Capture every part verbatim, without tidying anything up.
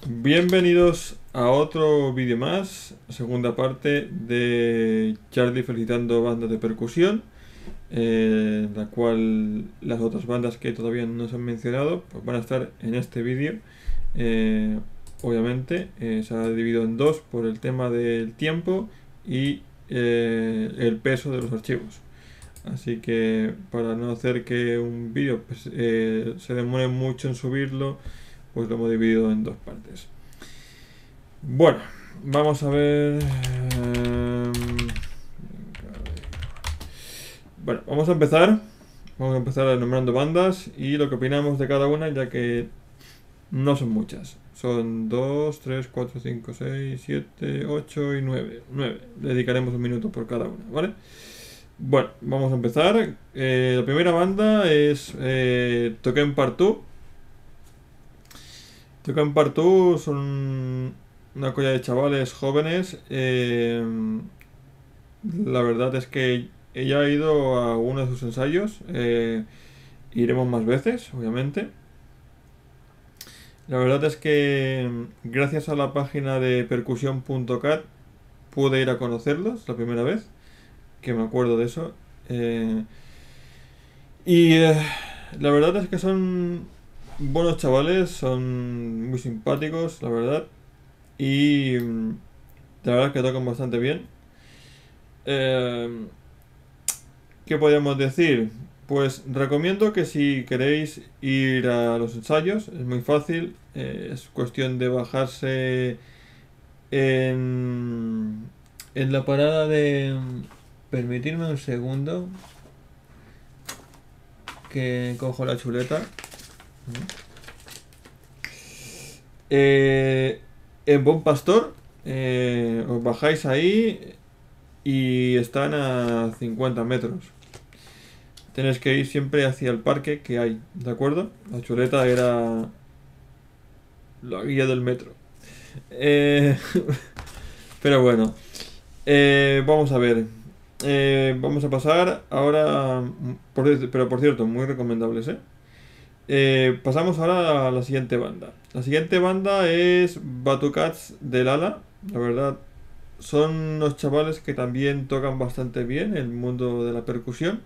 Bienvenidos a otro vídeo más, segunda parte de Charlie felicitando bandas de percusión, eh, la cual las otras bandas que todavía no se han mencionado pues van a estar en este vídeo. Eh, obviamente eh, se ha dividido en dos por el tema del tiempo y eh, el peso de los archivos. Así que para no hacer que un vídeo pues, eh, se demore mucho en subirlo, pues lo hemos dividido en dos partes. Bueno, vamos a ver. eh, Bueno, vamos a empezar. Vamos a empezar enumerando bandas y lo que opinamos de cada una, ya que no son muchas. Son dos, tres, cuatro, cinco, seis, siete, ocho y nueve. nueve. Dedicaremos un minuto por cada una, ¿vale? Bueno, vamos a empezar. Eh, la primera banda es eh, Toquen Partout. Toquen Partout son una colla de chavales jóvenes. eh, la verdad es que ella ha ido a uno de sus ensayos. eh, iremos más veces, obviamente. La verdad es que mm, gracias a la página de percusión punto cat pude ir a conocerlos la primera vez, que me acuerdo de eso. Eh, y eh, la verdad es que son buenos chavales, son muy simpáticos, la verdad. Y mm, la verdad es que tocan bastante bien. Eh, ¿Qué podríamos decir? Pues recomiendo que si queréis ir a los ensayos, es muy fácil, eh, es cuestión de bajarse en, en la parada de... Permitirme un segundo que cojo la chuleta. Eh, en Bon Pastor, eh, os bajáis ahí y están a cincuenta metros. Tenéis que ir siempre hacia el parque que hay, ¿de acuerdo? La chuleta era la guía del metro. Eh, pero bueno, eh, vamos a ver. Eh, vamos a pasar ahora, por- pero por cierto, muy recomendables, ¿eh? Eh, pasamos ahora a la siguiente banda. La siguiente banda es Batucats del Ala. La verdad, son unos chavales que también tocan bastante bien el mundo de la percusión.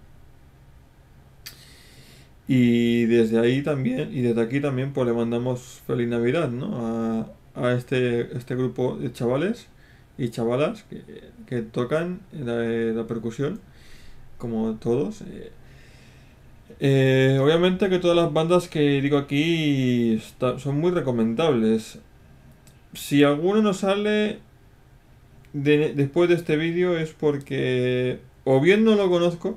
Y desde ahí también, y desde aquí también, pues le mandamos feliz Navidad, ¿no? A, a este, este grupo de chavales y chavalas que, que tocan la, la percusión, como todos. Eh, Eh, obviamente que todas las bandas que digo aquí está- son muy recomendables. Si alguno no sale de- después de este vídeo es porque o bien no lo conozco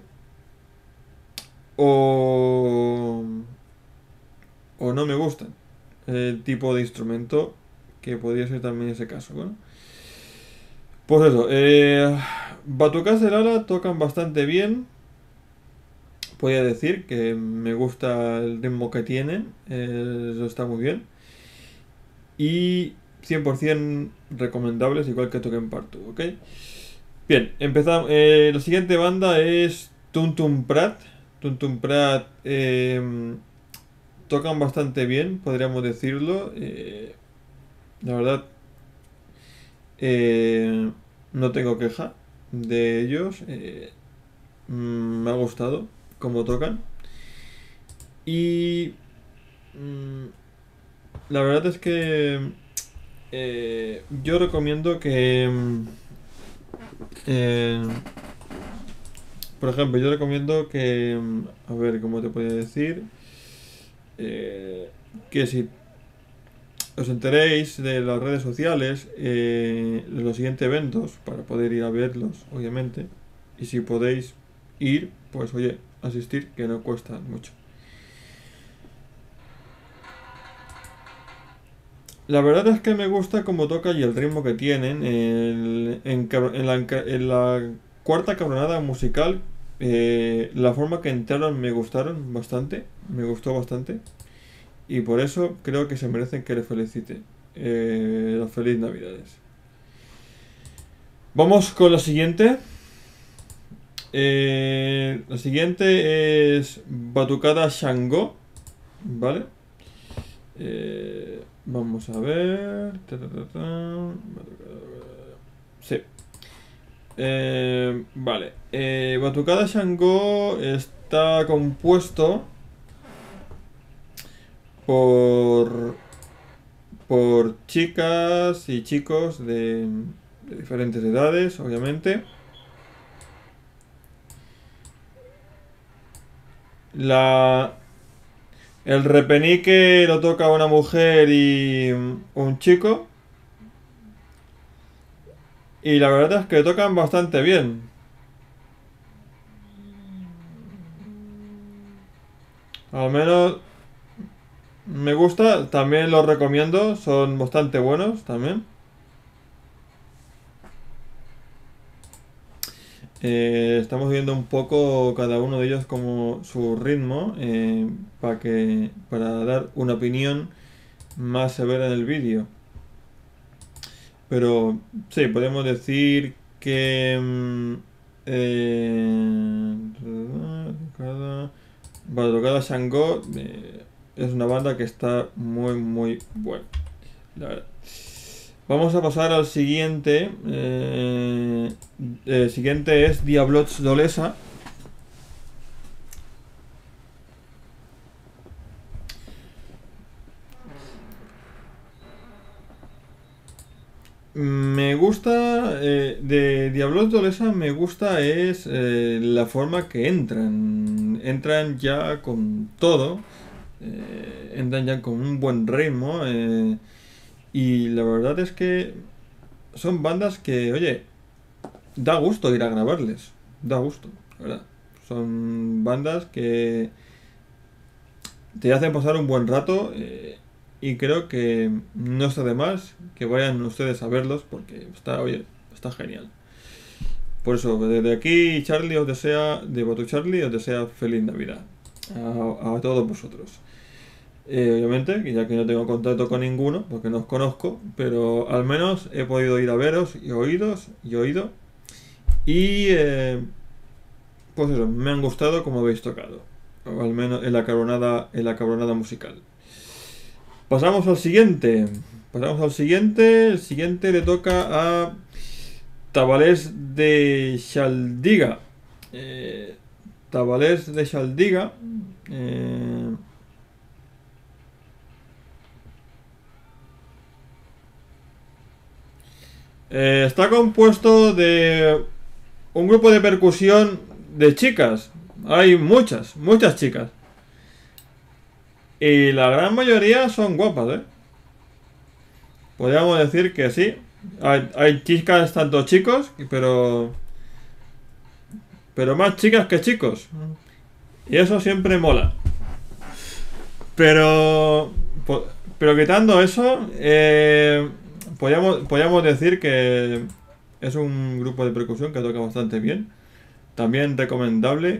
o, o no me gustan el tipo de instrumento, que podría ser también ese caso. Bueno, pues eso, eh, Batucas del Ala tocan bastante bien. Podría decir que me gusta el ritmo que tienen, eh, eso está muy bien. Y cien por ciento recomendables, igual que Token Partout, ¿ok? Bien, empezamos. Eh, la siguiente banda es Tum Tum Prat. Tum Tum Prat eh, tocan bastante bien, podríamos decirlo. Eh, la verdad, eh, no tengo queja de ellos. Eh, mm, me ha gustado cómo tocan. Y mm, la verdad es que eh, yo recomiendo que... mm, eh, por ejemplo, yo recomiendo que, mm, a ver, ¿cómo te podría decir? Eh, que si os enteréis de las redes sociales, eh, de los siguientes eventos, para poder ir a verlos, obviamente. Y si podéis ir, pues oye, asistir, que no cuesta mucho. La verdad es que me gusta cómo toca y el ritmo que tienen. El- en, cabr- en la, enca- en la cuarta cabronada musical, eh, la forma que entraron me gustaron bastante. Me gustó bastante. Y por eso creo que se merecen que les felicite. Eh, las feliz Navidades. Vamos con la siguiente. Eh, la siguiente es Batucada Shango. ¿Vale? Eh, Vamos a ver. Sí. Eh, vale. Eh, Batucada Shango está compuesto por por chicas y chicos de, de diferentes edades, obviamente. La el repenique lo toca una mujer y un chico. Y la verdad es que tocan bastante bien. Al menos me gusta, también los recomiendo, son bastante buenos también. Eh, estamos viendo un poco cada uno de ellos como su ritmo eh, para que para dar una opinión más severa en el vídeo. Pero sí, podemos decir que mm, eh, Batucada Shango eh, es una banda que está muy muy buena, la verdad. Vamos a pasar al siguiente. Eh, el siguiente es Diablots Dolesa. Me gusta eh, de Diablos Dolesa, me gusta es eh, la forma que entran. Entran ya con todo. Eh, entran ya con un buen ritmo. Eh, y la verdad es que son bandas que, oye, da gusto ir a grabarles. Da gusto, ¿verdad? Son bandas que te hacen pasar un buen rato. Eh, y creo que no está de más que vayan ustedes a verlos porque está, oye, está genial. Por eso, desde aquí, Charlie os desea, de Batu Charlie, os desea feliz Navidad a, a todos vosotros. Eh, obviamente, ya que no tengo contacto con ninguno, porque no os conozco, pero al menos he podido ir a veros y oídos y oído. Y eh, pues eso, me han gustado como habéis tocado. O al menos en la cabronada, en la cabronada musical. Pasamos al siguiente. Pasamos al siguiente. El siguiente le toca a Tabalés de Xaldiga. Eh, Tabalés de Xaldiga. Eh, eh, está compuesto de un grupo de percusión de chicas. Hay muchas, muchas chicas. Y la gran mayoría son guapas, ¿eh? Podríamos decir que sí. Hay, hay chicas tanto chicos, pero... Pero más chicas que chicos. Y eso siempre mola. Pero... Pero quitando eso, eh, podríamos, podríamos decir que es un grupo de percusión que toca bastante bien. También recomendable.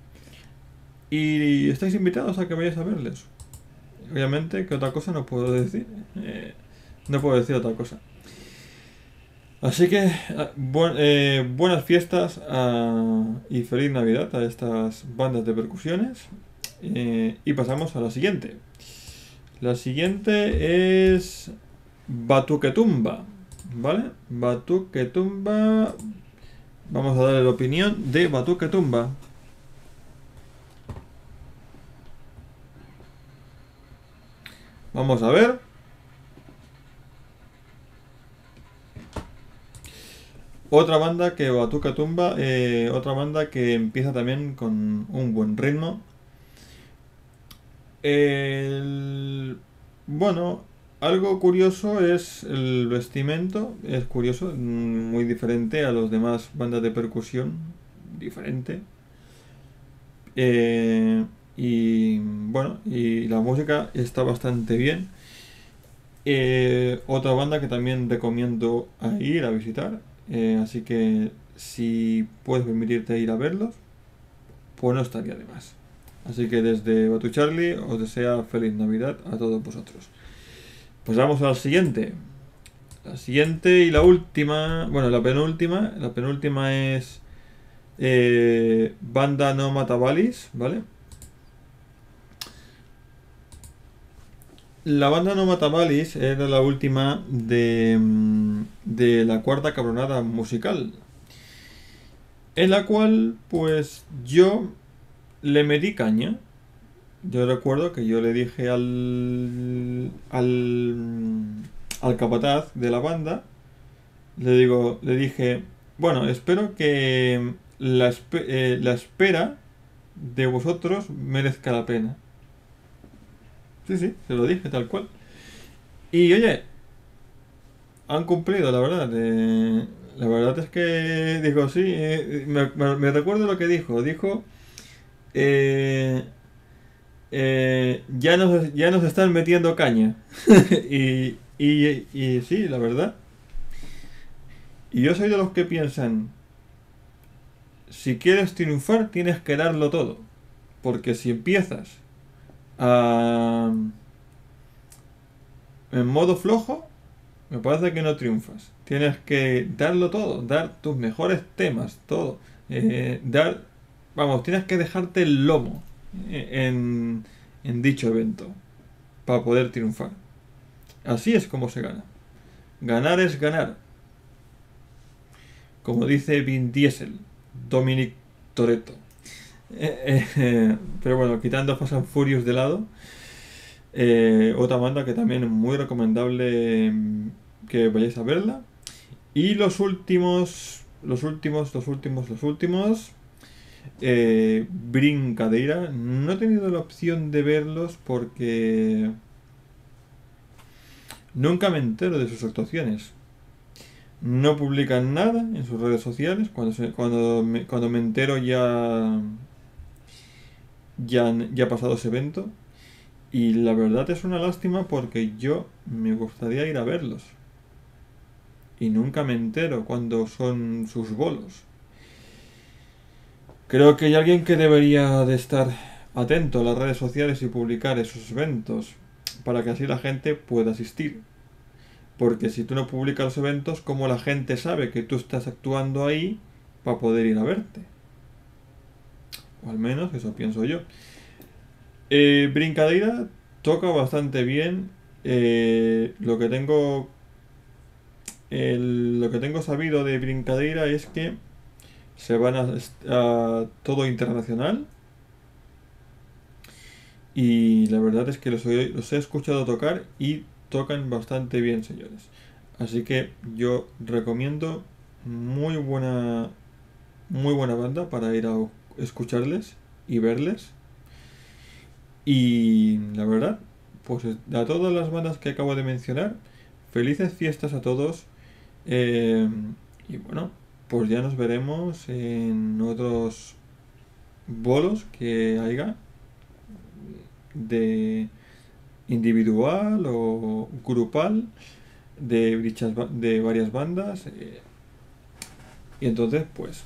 Y estáis invitados a que vayáis a verles. Obviamente, que otra cosa no puedo decir. Eh, no puedo decir otra cosa. Así que bu eh, buenas fiestas a, y feliz Navidad a estas bandas de percusiones. Eh, y pasamos a la siguiente. La siguiente es Batuquetumba. ¿Vale? Batuquetumba. Vamos a darle la opinión de Batuquetumba. Vamos a ver. Otra banda que Batuquetumba, eh, otra banda que empieza también con un buen ritmo. El... Bueno, algo curioso es el vestimento, es curioso, muy diferente a los demás bandas de percusión, diferente. Eh, y bueno, y la música está bastante bien. Eh, otra banda que también recomiendo a ir a visitar. Eh, así que si puedes permitirte ir a verlos, pues no estaría de más. Así que desde Batu Charlie os desea feliz Navidad a todos vosotros. Pues vamos a la siguiente. La siguiente y la última, bueno, la penúltima. La penúltima es eh, Banda No Matabalis, ¿vale? La banda No Matavalis era la última de, mm, de la cuarta cabronada musical, en la cual pues yo le metí caña. Yo recuerdo que yo le dije al, al, mm, al capataz de la banda, le digo, le dije, bueno, espero que la, espe- eh, la espera de vosotros merezca la pena. Sí, sí, se lo dije tal cual. Y oye, han cumplido, la verdad. eh, la verdad es que dijo, sí, eh, me, me- me recuerdo lo que dijo. Dijo, eh, eh, ya nos, ya nos están metiendo caña. y, y, y sí, la verdad. Y yo soy de los que piensan, si quieres triunfar, tienes que darlo todo. Porque si empiezas a, en modo flojo, me parece que no triunfas. Tienes que darlo todo, dar tus mejores temas, todo. Eh, dar, vamos, tienes que dejarte el lomo eh, en, en dicho evento para poder triunfar. Así es como se gana. Ganar es ganar. Como dice Vin Diesel, Dominic Toretto. Eh, eh, pero bueno, quitando Fast and Furious de lado, eh, otra banda que también es muy recomendable mm, que vayáis a verla. Y los últimos, los últimos, los últimos, los últimos, eh, Brincadeira. No he tenido la opción de verlos porque nunca me entero de sus actuaciones. No publican nada en sus redes sociales. Cuando, se- cuando, me, cuando me entero ya, ya, ya ha pasado ese evento. Y la verdad es una lástima porque yo me gustaría ir a verlos. Y nunca me entero cuando son sus bolos. Creo que hay alguien que debería de estar atento a las redes sociales y publicar esos eventos para que así la gente pueda asistir. Porque si tú no publicas los eventos, ¿cómo la gente sabe que tú estás actuando ahí para poder ir a verte? O al menos eso pienso yo. Eh, Brincadeira toca bastante bien. Eh, lo que tengo el- lo que tengo sabido de Brincadeira es que se van a, a todo internacional. Y la verdad es que los he, los he escuchado tocar y tocan bastante bien, señores. Así que yo recomiendo muy buena, muy buena banda para ir a escucharles y verles. Y la verdad, pues a todas las bandas que acabo de mencionar, felices fiestas a todos. eh, y bueno, pues ya nos veremos en otros bolos que haya de individual o grupal de, dichas ba- de varias bandas. eh, y entonces, pues,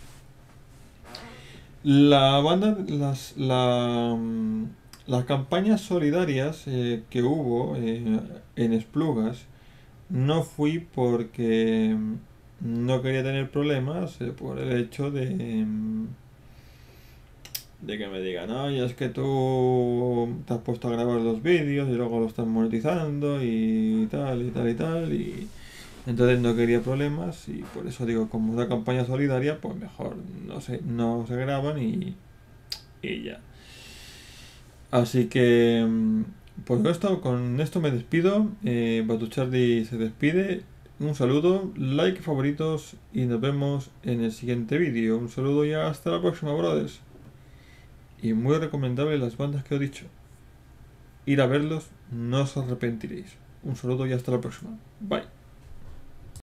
la banda, las, la, mm, las campañas solidarias eh, que hubo eh, en Esplugas, no fui porque mm, no quería tener problemas eh, por el hecho de, mm, de que me digan, oye, es que tú te has puesto a grabar los vídeos y luego lo estás monetizando y tal y tal y tal y entonces no quería problemas y por eso digo, como es una campaña solidaria, pues mejor no se, no se graban y, y ya. Así que mm, pues con esto, con esto me despido. Eh, Batuchardi se despide. Un saludo, like, favoritos y nos vemos en el siguiente vídeo. Un saludo y hasta la próxima, brothers. Y muy recomendable las bandas que he dicho. Ir a verlos, no os arrepentiréis. Un saludo y hasta la próxima. Bye.